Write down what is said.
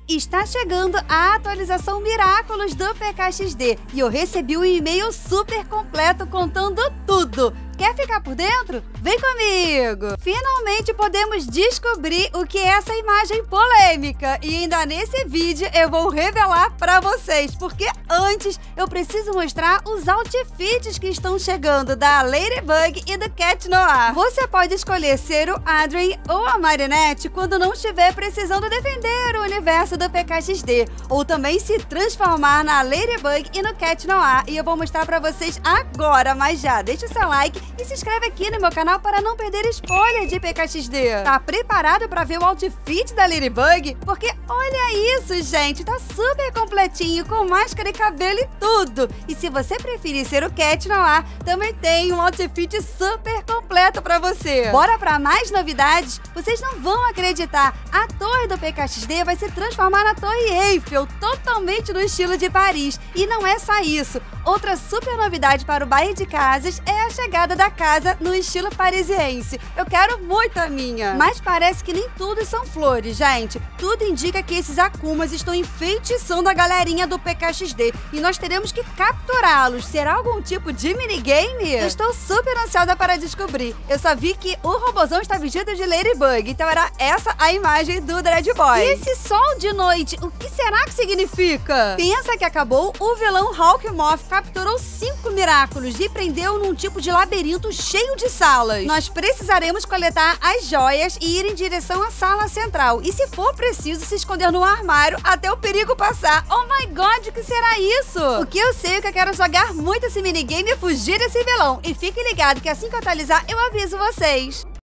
Está chegando a atualização Miraculous do PKXD e eu recebi um e-mail super completo contando tudo. Quer ficar por dentro? Vem comigo! Finalmente podemos descobrir o que é essa imagem polêmica e ainda nesse vídeo eu vou revelar pra vocês, porque antes eu preciso mostrar os outfits que estão chegando da Ladybug e do Cat Noir. Você pode escolher ser o Adrien ou a Marinette quando não estiver precisando defender o universo do PKXD, ou também se transformar na Ladybug e no Cat Noir, e eu vou mostrar pra vocês agora, mas já deixa o seu like e se inscreve aqui no meu canal para não perder spoiler de PKXD. Tá preparado para ver o outfit da Ladybug? Porque olha isso, gente, tá super completinho, com máscara e cabelo e tudo. E se você preferir ser o Cat Noir, também tem um outfit super completo para você. Bora para mais novidades? Vocês não vão acreditar, a torre do PKXD vai se transformar na Torre Eiffel, totalmente no estilo de Paris. E não é só isso. Outra super novidade para o bairro de casas é a chegada da casa no estilo parisiense. Eu quero muito a minha. Mas parece que nem tudo são flores, gente. Tudo indica que esses Akumas estão enfeitiçando a galerinha do PKXD e nós teremos que capturá-los. Será algum tipo de minigame? Eu estou super ansiosa para descobrir. Eu só vi que o robozão está vestido de Ladybug, então era essa a imagem do Dread Boy. E esse sol de noite, o que será que significa? Pensa que acabou, o vilão Hawkmoth capturou 5 Miraculous e prendeu num tipo de labirinto cheio de salas. Nós precisaremos coletar as joias e ir em direção à sala central. E se for preciso, se esconder no armário até o perigo passar. Oh my god, o que será isso? O que eu sei é que eu quero jogar muito esse minigame e fugir desse vilão. E fique ligado que assim que eu atualizar, eu aviso vocês.